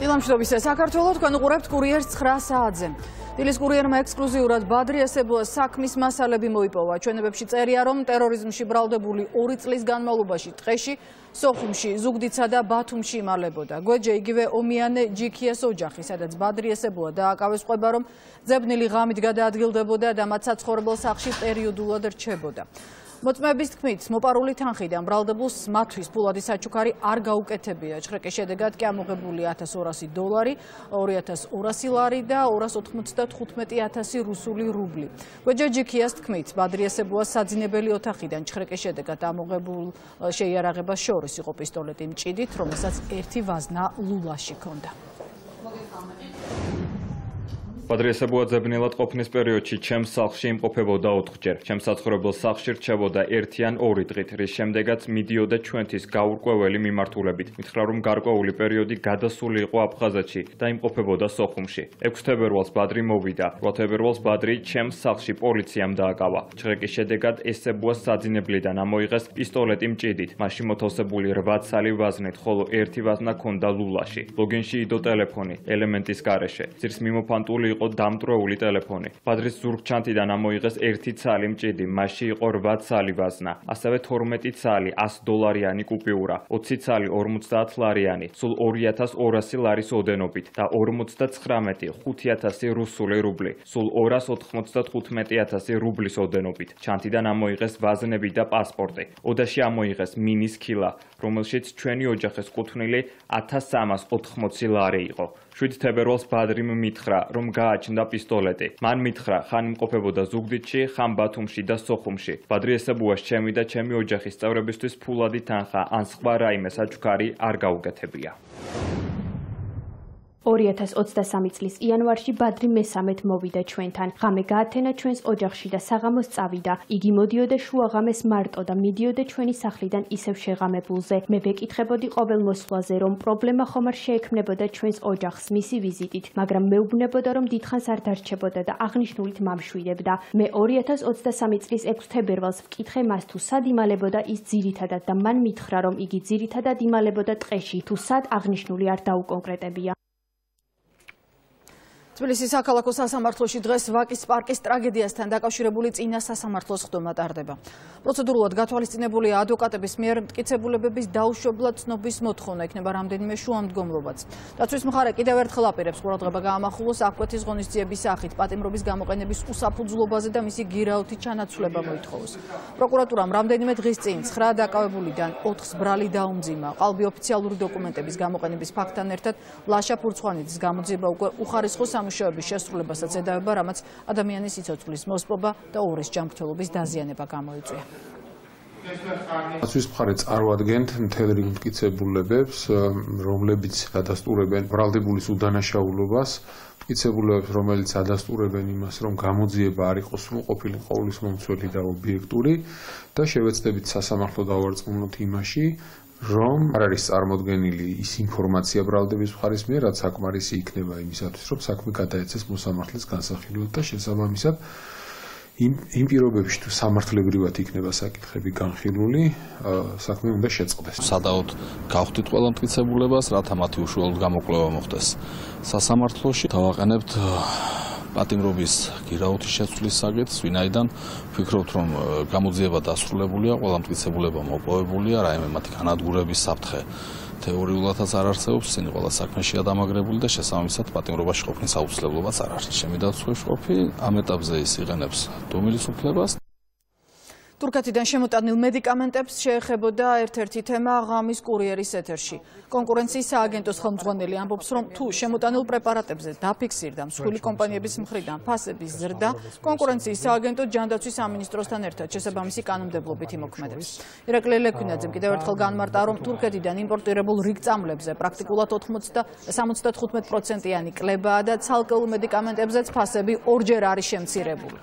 დილამშვიდობის საქართველოს თქვენ უყურებთ კურიერს 9 საათზე. დილის კურიერმა ექსკლუზიურად ბადრი ესებუას საქმის მასალები მოიპოვა. ჩვენებებში წერია, რომ ტერორიზმში ბრალდებული 2 წლის განმავლობაში ტყეში, სოხუმში, ზუგდიდსა და ბათუმში იმალებოდა. გვეჯე იგივე ომიანე ჯიქიას ოჯახი, სადაც ბადრი ესებუა დააკავეს ყვება, რომ ძებნილი ღამით გადაადგილდებოდა და მათ საცხოვრებელ სახლში პერიოდულად რჩებოდა. მოწმეების თქმით, მოპარული თანხიდან ბრალდებულს მათთვის ფულადი საჩუქარი არ გაუკეთებია. ჭხრეკის შედეგად კი ამოღებული $1,200, 2,200 ლარი და 295,000 რუსული რუბლი. გვეჯე ჯიქიას თქმით, ბადრი ესებუას საძინებელი ოთახიდან ჭხრეკის შედეგად ამოღებულ შეიარაღებას შორის იყო პისტოლეტი მჭიდით, რომელსაც ერთი ვაზნა ლულაში ჰქონდა. ბადრი ესებუა ძებნილად ყოფნის პერიოდში ჩემს სახლში იმყოფებოდა 4-ჯერ. ჩემს საცხოვრებელ სახლში რჩებოდა 1 ან 2 დღით, რის შემდეგაც მიდიოდა ჩვენთვის გაურკვეველი მიმართულებით. მითხრა, რომ გარკვეული პერიოდი გადასული იყო აფხაზეთში და იმყოფებოდა სოხუმში. 6 თებერვალს ბადრი მოვიდა. 8 თებერვალს ბადრი ჩემს სახლში პოლიციამ დააკავა. ჭხრეკის შედეგად ესებუას საძინებლიდან ამოიღეს პისტოლეტი მჭიდით. მასში მოთავსებული 8 ცალი ვაზნით, ხოლო 1 ვაზნა ჰქონდა ლულაში. ლოგინში იდო ტელეფონი, ელემენტის გარეშე. ძირს მიმოფანტული იყო დამტრეული ტელეფონი. ბადრის ზურგჩანთიდან ამოიღეს 1 ცალი მჭიდი, მასში იყო 8 ცალი ვაზნა, ასევე 12 ცალი $100-იანი კუპიურა, 20 ცალი 50 ლარიანი, სულ 2,200 ლარის ოდენობით და 59 5,000 რუსული რუბლი, სულ 295,000 რუბლის ოდენობით. ჩანთიდან ამოიღეს ვაზნები და პასპორტი. ოდაში ამოიღეს მინის ქილა, რომელშიც ჩვენი ოჯახის კუთვნილი 1,380 ლარი იყო. 7 თებერვალს ბადრიმ მითხრა, რომ გააჩნდა პისტოლეტი. მან მითხრა, ხან იმყოფებოდა ზუგდიდში, ხან ბათუმში და სოხუმში. ბადრი ესებუას ჩემი და ჩემი ოჯახის წევრებისთვის ფულადი თანხა ან სხვა რაიმე საჩუქარი არ გაუკეთებია. 2023 წლის იანვარში ბადრი მესამედ მოვიდა ჩვენთან. ღამე გაათენა ჩვენს ოჯახში და საღამოს წავიდა. იგი მოდიოდა შუაღამეს მარტო და მიდიოდა ჩვენი სახლიდან ისევ შეღამებულზე. მე ვეკითხებოდი ყოველ მოსვლაზე, რომ პრობლემა ხომ არ შეექმნებოდა ჩვენს ოჯახს მისი ვიზიტით, მაგრამ მეუბნებოდა, რომ დიდხანს არ დარჩებოდა და აღნიშნულით მამშვიდებდა. მე 2023 წლის 6 თებერვალს ვკითხე მას, თუ სად იმალებოდა ის ძირითადად და მან მითხრა, რომ იგი ძირითადად იმალებოდა ტყეში, თუ სად აღნიშნული არ დაუკონკრეტებია. თბილისის საქალაქო სასამართლოში დღეს ვაკის პარკის ტრაგედიასთან დაკავშირებული წინა სასამართლოს ხდომა ტარდება. პროცედურულად გათვალისწინებულია ადვოკატების მიერ მტკიცებულებების დაუშვებლად ცნობის მოთხოვნა, იქნება რამდენიმე შუამდგომლობაც. დაცვის მხარე კიდევ ერთხელ აპირებს ყურადღება გაამახვილოს აღკვეთის ღონისძიების სახით პატიმრობის გამოყენების უსაფუძვლობაზე და მისი გირაოთი ჩანაცვლება მოითხოვოს. პროკურატურამ რამდენიმე დღის წინ 9 დაკავებულიდან 4-ს ბრალი დაუმძიმა. ყალბი ოფიციალური დოკუმენტების გამოყენების ფაქტთან ერთად ლაშა ფურცხვანიძის გამოძიება უკვე უხარისხო სამუშაოების შესრულებასაც ედავება, რამაც ადამიანის სიცოცხლის მოსპობა და ორის ჯანმრთელობის დაზიანება გამოიწვია. დაცვის მხარე წარმოადგენთ მთელ რიგ მტკიცებულებებს, რომლებიც ადასტურებენ ბრალდებულის უდანაშაულობას, მტკიცებულებებს, რომელიც ადასტურებენ იმას, რომ გამოძიება არ იყოს სრულყოფილი, ყოვლისმომცველი და ობიექტური და შევეცდებით სასამართლო დავარწმუნოთ იმაში, რომ არ არის წარმოდგენილი ის ინფორმაცია ბრალდების მხარის მიერ, რაც საკმარისი იქნება იმისათვის, რომ საქმე გადაეცეს მოსამართლეს განსახილვად და შესაბამისად იმ პირობებში თუ სამართლებრივად იქნება საკითხები განხილული, საქმე უნდა შეწყდეს. სადაოდ გავხდით ყველა მტკიცებულებას, რათა მათი უშუალოდ გამოკვლევა მოხდეს. სასამართლოში დავაყენებთ პატიმრობის გირაოთის შეცვლის საკითხს, ვინაიდან ვფიქრობთ, რომ გამოძიება დასრულებულია, ყველა მტკიცებულება მოპოვებულია, რაიმე მათი განადგურების საფრთხე თეორიულადაც არ არსებობს, ისინი ყველა საქმეშია დამაგრებული და შესაბამისად პატიმრობაში ყოფნის აუცილებლობაც არ არის. ჩემი დაცვის ყოფი ამ ეტაპზე ის იღენებს დუმილის უფლებას. თურქეთიდან შემოტანილ მედიკამენტებს შეეხებოდა ერთ-ერთი თემა ღამის კურიერის ეთერში. კონკურენციის სააგენტოს ხელმძღვანელი ამბობს, რომ თუ შემოტანილ პრეპარატებზე დაფიქსირდა მსხვილი კომპანიების მხრიდან ფასების ზრდა, კონკურენციის სააგენტო ჯანდაცვის სამინისტროსთან ერთად შესაბამისი კანონმდებლობით იმოქმედებს. ირაკლი ლექვინაძემ კიდევ ერთხელ განმარტა, რომ თურქეთიდან იმპორტირებულ რიგ წამლებზე პრაქტიკულად 75%-იანი კლებაა და ცალკეულ მედიკამენტებზეც ფასები ორჯერ არის შემცირებული.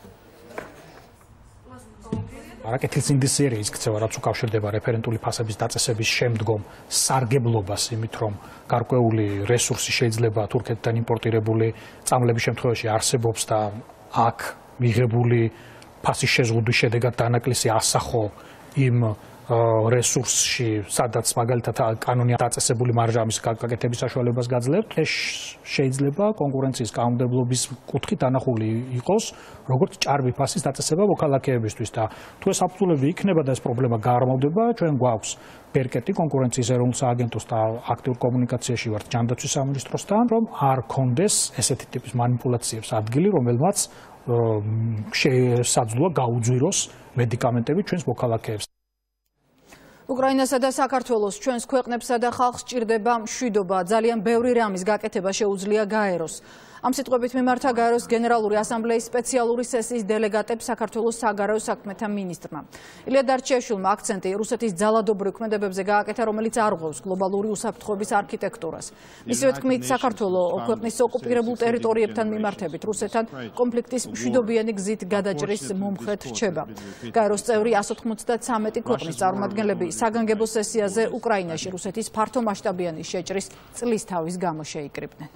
არაკეთილ ინდისერია იქცევა, რაც უკავშირდება რეფერენტული ფასების დაწესების შემდგომ სარგებლობას, იმით რომ გარკვეული რესურსი შეიძლება თურქეთიდან იმპორტირებული წამლების შემთხვევაში არსებობს და აქ მიღებული ფასის შეზღუდვის შედეგად დანაკლისი ასახო იმ რესურსში, სადაც მაგალითად კანონი დაწესებული მარჟამის გაკეთების საშუალებას გაძლევთ, ეს შეიძლება კონკურენციის კანონმდებლობის კუთხით დანახული იყოს, როგორც ჭარბი ფასის დაწესება მოქალაქეებისთვის და თუ ეს აბსოლუტური იქნება და ეს პრობლემა გაარმოვდება, ჩვენ გვაქვს ბერკეტი კონკურენციის ეროვნულ სააგენტოს და აქტიურ კომუნიკაციაში ვართ ჯანდაცვის სამინისტროსთან, რომ არ კონდეს ესეთი ტიპის манипуляციებს ადგილი, რომელმაც შესაძლოა გაუძვიროს მედიკამენტები ჩვენს მოქალაქეებს. უკრაინასა და საქართველოს ჩვენს ქვეყნებსა და ხალხს სჭირდება მშვიდობა, ძალიან ბევრი რამის გაკეთება შეუძლია გაეროს. ამ სიტყვებით მიმართა გაეროს გენერალური ასამბლეის სპეციალური სესიის დელეგატებს საქართველოს საგარეო საქმეთა მინისტრმა. ილია დარჩიაშვილმა აქცენტი რუსეთის ძალადობრივ ქმედებებზე გააკეთა, რომელიც არღვევს გლობალური უსაფრთხოების არქიტექტურას. მისივე თქმით, საქართველოს ქვეყნის ოკუპირებულ ტერიტორიებთან მიმართებით რუსეთთან კონფლიქტის მშვიდობიანი გზით გადაჭრის მომხრედ რჩება. გაეროს წევრი 193 ქვეყნის წარმომადგენლები საგანგებო სესიაზე უკრაინაში რუსეთის ფართომასშტაბიანი შეჭრის წლისთავის გამო შეიკრიბნენ.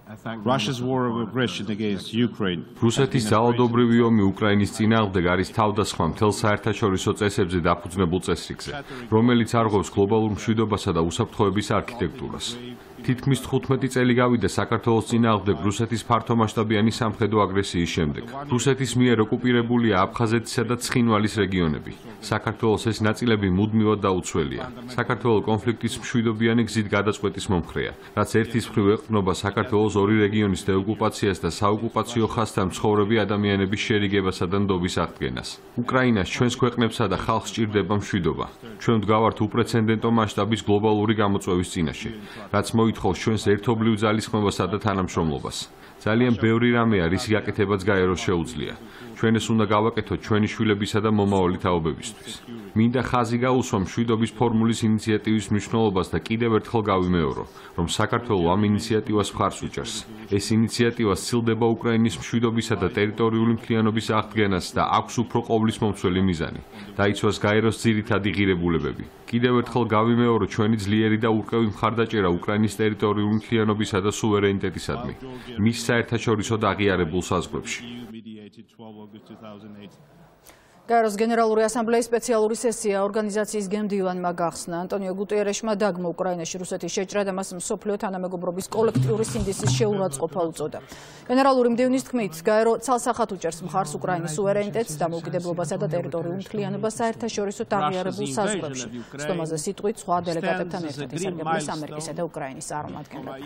რუსეთის ძალადობრივი ომი უკრაინის წინააღმდეგ არის თავდასხმა მთელ საერთაშორისო წესებზე დაფუძნებულ წესრიგზე, რომელიც არღვევს გლობალურ მშვიდობასა და უსაფრთხოების არქიტექტურას. თითქმის 15 წელი გავიდა საქართველოს წინააღმდეგ რუსეთის ფართომასშტაბიანი სამხედრო აგრესიის შემდეგ. რუსეთის მიერ ოკუპირებულია აფხაზეთისა და ცხინვალის რეგიონები. საქართველოს ეს ნაწილები მუდმივად დაუცველია. საქართველოს კონფლიქტის მშვიდობიანი გზით გადაწყვეტის მომხრეა, რაც ერთის მხრივ ეყრდნობა საქართველოს ორი რეგიონის დეოკუპაციას და საოკუპაციო ხაზთან მცხოვრები ადამიანების შერიგებასა და ნდობის აღდგენას. უკრაინას ჩვენს ქვეყნებსა და ხალხს სჭირდება მშვიდობა. ჩვენ ვდგავართ უპრეცედენტო მასშტაბის გლობალური გამოწვევის წინაშე, რაც მოითხოვს ჩვენს ერთობლივ ძალისხმევასა და თანამშრომლობას. ძალიან ბევრი რამეა, რის გაკეთებაც გაეროს შეუძლია. ჩვენ ეს უნდა გავაკეთოთ ჩვენი შვილებისა და მომავალი თაობებისთვის. მინდა ხაზი გაუსვა მშვიდობის ფორმულის ინიციატივის მნიშვნელობას და კიდევ ერთხელ გავიმეორო, რომ საქართველოს ამ ინიციატივას მხარს უჭერს. ეს ინიციატივა სცილდება უკრაინის მშვიდობისა და ტერიტორიული მთლიანობის აღდგენას და აქვს უფრო ყოვლისმომცველი მიზანი. დაიცვას გაეროს ძირითადი ღირებულებები. კიდევ ერთხელ გავიმეორო ჩვენი ძლიერი და ურყევი მხარდაჭერა უკრაინის ტერიტორიული მთლიანობისა და სუვერენიტეტისადმი, მის საერთაშორისო აღიარებულ საზღვრებში. გაეროს გენერალური ასამბლეის სპეციალური სესია ორგანიზაციის გემდივანმა გახსნა. ანტონიო გუტიერეშმა დაგმო უკრაინაში რუსეთის შეჭრა და მას მსოფლიო თანამეგობრობის კოლექტიური სინდისის შეურაცხყოფა უწოდა. გენერალური მდივნის თქმით, გაერო ცალსახად უჭერს მხარს უკრაინის სუვერენიტეტს, დამოუკიდებლობასა და ტერიტორიულ მთლიანობას საერთაშორისო აღიარებულ საზღვრებში. სტომაზე სიტყვით სხვა დელეგატებთან ერთად ისარგებლეს ამერიკისა და უკრაინის წარმომადგენლები.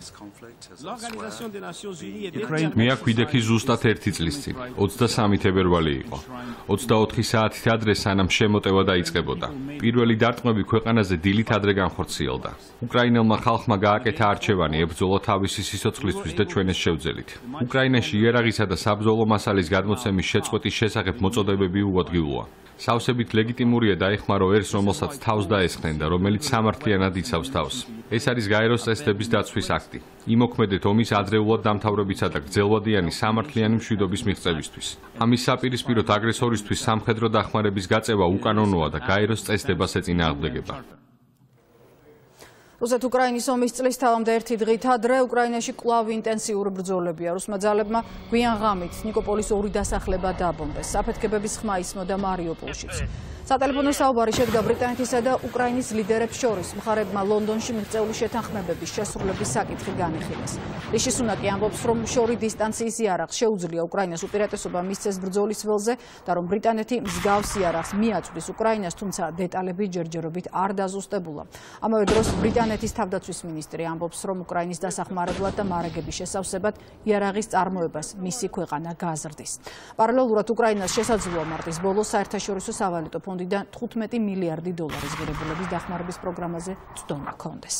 მე აქ ვიდექი ზუსტად 1 წლის წინ, 23 თებერვალი იყო. 24 საათით ადრე სანამ შემოტევა დაიწყებოდა. პირველი დარტყმები ქვეყანაზე დილით ადრე განხორციელდა. უკრაინელმა ხალხმა გააკეთა არჩევანი ებრძოლა თავისი სიცოცხლისთვის და ჩვენ ეს შევძელით. უკრაინაში იარაღისა და საბრძოლო მასალის გადმოცემის შეწყვეტის შესახებ მოწოდებები უადგილოა. სავსებით ლეგიტიმურია დაეხმარო ერს, რომელსაც თავს დაესხნენ და რომელიც სამართლიანად იცავს თავს. ეს არის გაეროს წესდების დაცვის აქტი. იმოქმედეთ ომის ადრეულად დამთავრებისა და გრძელვადიანი სამართლიანი მშვიდობის მიღწევისთვის. ამის საპირისპიროდ აგრესორისთვის სამხედრო დახმარების გაწევა უკანონოა და გაეროს წესდებას ეწინააღმდეგება. რუსეთ-უკრაინის ომის წლისთავამდე 1 დღით ადრე უკრაინაში კვლავ ინტენსიური ბრძოლებია. რუსმა ძალებმა გვიან ღამით ნიკოპოლის 2 დასახლება დააბომბეს. საფეთქებების ხმა ისმოდა მარიუპოლშიც. სატელეფონო საუბარი შედგა ბრიტანეთისა და უკრაინის ლიდერებს შორის. მხარებმა ლონდონში მიღწეული შეთანხმებების შესრულების საკითხი განიხილეს. რიში სუნაკი ამბობს, რომ შორი დისტანციის იარაღს შეუძლია უკრაინას უპირატესობა მისცეს ბრძოლის ველზე და რომ ბრიტანეთი მსგავს იარაღს მიაწვდის უკრაინას, თუმცა დეტალები ჯერჯერობით არ დაზუსტებულა. ამავე დროს ბრიტანეთის თავდაცვის მინისტრი ამბობს, რომ უკრაინის დასახმარებლად და მარაგების შესავსებად იარაღის წარმოებას მისი ქვეყანა გააზრდის. პარალელურად უკრაინას შესაძლოა მარტის ბოლოს საერთაშორისო სავალუტო ფონდიდან 15 მილიარდი დოლარის ღირებულების დახმარების პროგრამაზე წვდომა ჰქონდეს.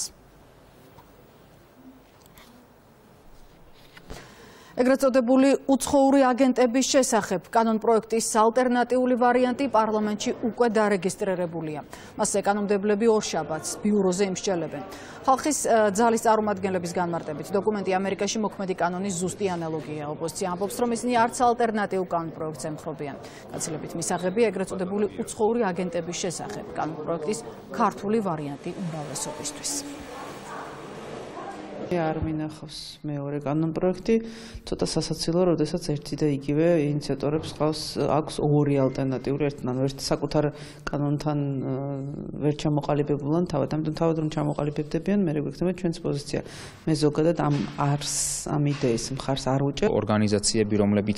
ეგრეთ წოდებული უცხოური აგენტების შესახებ კანონპროექტის ალტერნატიული ვარიანტი პარლამენტში უკვე დარეგისტრირებულია. მასზე კანონმდებლები ორშაბათს ბიუროზე იმსჯელებენ. ხალხის ძალის წარმომადგენლების განმარტებით დოკუმენტი ამერიკაში მოქმედი კანონის ზუსტი ანალოგია. ოპოზიცია ამბობს, რომ ისინი არც ალტერნატიულ კანონპროექტს ემხრობიან. გაცილებით მისაღებია ეგრეთ წოდებული უცხოური აგენტების შესახებ კანონპროექტის ქართული ვარიანტი უმრავლესობისთვის. არ მინახავს მეორე კანონპროექტი, ცოტა სასაცილო, როდესაც ერთი და იგივე ინიციატორებს აქვს ორი ალტერნატიული, ერთი საკუთარ კანონთან ვერ ჩამოყალიბებულან თავად რომ ჩამოყალიბებდებიან, მე გვექნება ჩვენს პოზიცია. მე ზოგადად ამ იდეის მხარს არ ვუჭერ. ორგანიზაციები, რომლებიც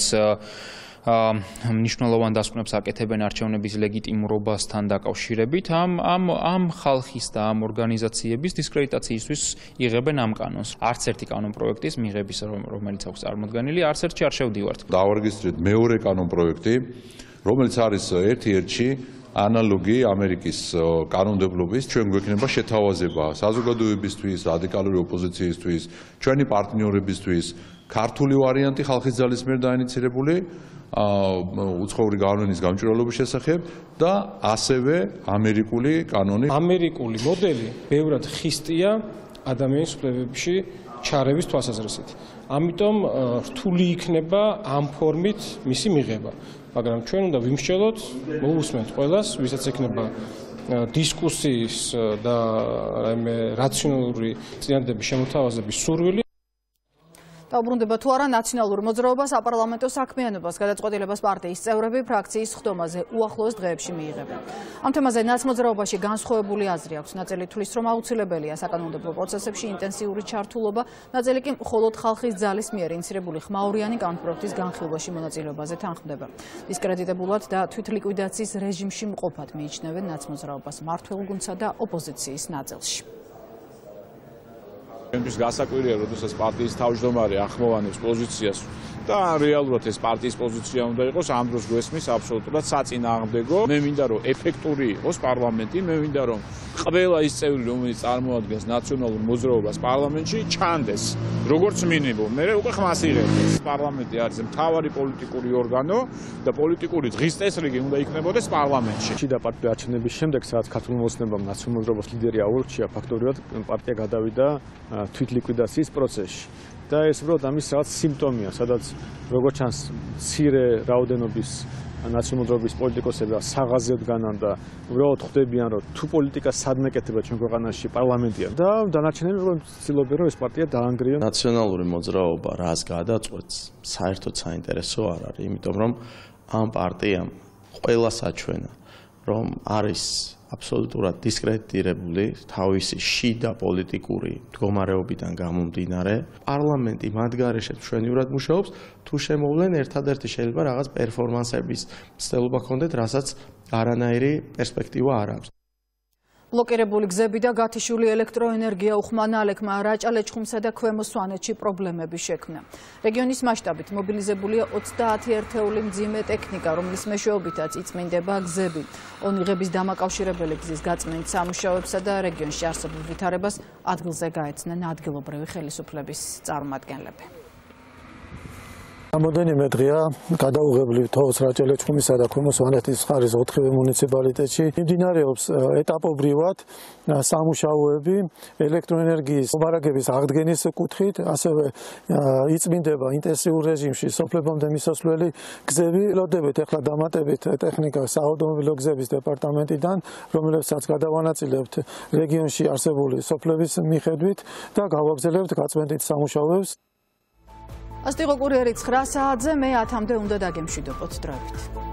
მნიშვნელოვან დასკვნებს აკეთებენ არჩევნების ლეგიტიმურობასთან დაკავშირებით, ამ ხალხის და ამ ორგანიზაციების დისკრედიტაციისთვის იღებენ ამ კანონს. არც ერთი კანონპროექტის მიღების, რომელიც აქვს წარმოდგენილი, არც ერთში არ შევდივართ. დავარეგისტრირეთ მეორე კანონპროექტი, რომელიც არის ერთ-ერთი ანალოგი ამერიკის კანონმდებლობის. ჩვენ გვექნება შეთავაზება საზოგადოებისთვის, რადიკალური ოპოზიციისთვის, ჩვენი პარტნიორებისთვის, ქართული ვარიანტი ხალხის ძალის მიერ დაინიცირებული უცხოური გავლენის გამჭვირვალობის შესახებ და ასევე ამერიკული კანონი. ამერიკული მოდელი ბევრად ხისტია ადამიანის უფლებებში ჩარევის თვალსაზრისით. ამიტომ რთული იქნება ამ ფორმით მისი მიღება. მაგრამ ჩვენ უნდა ვიმსჯელოთ, მოვუსმენთ ყველას, ვისაც ექნება დისკუსიის და რაციონალური წინადადების შემოთავაზების სურვილი. დაუბრუნდება თუ არა ნაციონალურ მოძრაობას, საპარლამენტო საქმიანობას, გადაწყვეტილებას პარტიის წევრები ფრაქციის სხდომაზე უახლოეს დღეებში მიიღებენ. ამ თემაზე ნაცმოძრაობაში განსხვავებული აზრი აქვს. ნაწილი თვლის, რომ აუცილებელია საკანონმდებლო პროცესებში ინტენსიური ჩართულობა, ნაწილი კი მხოლოდ ხალხის ძალის მიერ ინიცირებული ხმაურიანი კანონპროექტის განხილვაში მონაწილეობაზე თანხმდება. დისკრედიტებულად და თვითლიკვიდაციის რეჟიმში მყოფად მიიჩნევენ ნაცმოძრაობას მმართველ გუნდსა და ოპოზიციის ნაწილში. ჩვენთვის გასაკვირია, როდესაც პარტიის თავმჯდომარე ახმოვანებს პოზიციას და რეალურად ეს პარტიის პოზიცია უნდა იყოს, ამ დროს გვესმის აბსოლუტურად საწინააღმდეგო. მე მინდა რომ ეფექტური იყოს პარლამენტი, მე მინდა რომ ყველა ის წევრი, რომელიც წარმოადგენს ნაციონალურ მოძრაობას პარლამენტში, ჩანდეს როგორც მინიმუმ. მე უკვე ხმას იღებს. პარლამენტი არის მთავარი პოლიტიკური ორგანო და პოლიტიკური დღის წესრიგი უნდა იქნებოდეს პარლამენტში. შიდა პარტია არჩევნების შემდეგ, სადაც ქართულ მოსნებამ ნაციონალურ მოძრაობას ლიდერი აურჩია, ფაქტობრივად პარტია გადავიდა თვითლიკვიდაციის პროცესში. და ეს უბრალოდ ამის რაღაც სიმპტომია, სადაც როგორც ჩანს, მცირე რაოდენობის ნაციონალურობის პოლიტიკოსები საღაზევ დგანან და უბრალოდ ხვდებიან, რომ თუ პოლიტიკა სადმე კეთდება ჩვენ ქვეყანაში პარლამენტია და დანარჩენები ცდილობენ, რომ ეს პარტია დაანგრიონ. ნაციონალური მოძრაობა რას გადაწყვეტს, საერთოდ საინტერესო არ არის, იმიტომ რომ ამ პარტიამ ყველა საჩვენა, რომ არის აბსოლუტურად დისკრედიტირებული თავისი შიდა პოლიტიკური მდგომარეობიდან გამომდინარე, პარლამენტი მათ გარეშე მშვენივრად მუშაობს, თუ შემოვლენ ერთადერთი შეიძლება რაღაც პერფორმანსების მცდელობა ჰქონდეთ, რასაც არანაირი პერსპექტივა არ აქვს. ბლოკირებული გზები და გათიშული ელექტროენერგია უხმანა ალექმა რაჭა-ლეჩხუმსა და ქვემო სვანეთში პრობლემები შექმნა. რეგიონის მასშტაბით მობილიზებულია 30 ერთეული მძიმე ტექნიკა, რომლის მეშვეობითაც იწმინდება გზები. ონიღების დამაკავშირებელი გზის გაწმენდ სამუშაოებსა და რეგიონში არსებულ ვითარებას ადგილზე გაეცნენ ადგილობრივი ხელისუფლების წარმომადგენლები. Modernime დღეა გადაუღებლივ თოვს რაჭა-ლეჩხუმისა და ქვემო სვანეთის მხარის 4 მუნიციპალიტეტში მიმდინარეობს ეტაპობრივად სამუშაოები ელექტროენერგიის მობარაგების აღდგენის კუთხით, ასევე იწმინდება ინტენსიურ რეჟიმში სოფლებამდე მისასვლელი გზები. ელოდებთ ახლა დამატებით ტექნიკა საავტომობილო გზების დეპარტამენტიდან, რომელსაც გადავანაწილებთ რეგიონში არსებული სოფლების მიხედვით და გავაგრძელებთ გაწმენდით სამუშაოებს. ასტიღო კურიერი 9 საათზე, მე 10-მდე უნდა დაგემშვიდობოთ დროებით.